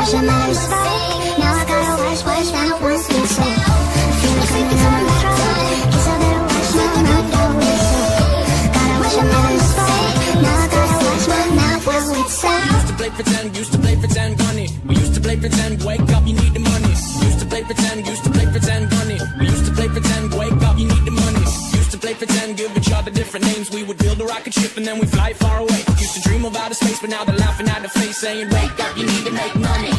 wish I never spoke. Now I gotta wash mouth once we say. I feel it coming on my throat. Guess I better wash my mouth out with soap. Gotta wish I never spoke. Now I gotta wash my mouth out with soap. Used to play pretend, bunny. We used to play pretend, wake up, you need the money. Used to play pretend, bunny. We used to play pretend, wake up, you need the money. Used to play pretend, give each other different names. We would build a rocket ship and then we fly far away. Used to dream of outer space, but now they're laughing at the face, saying, wake up, you need to make money.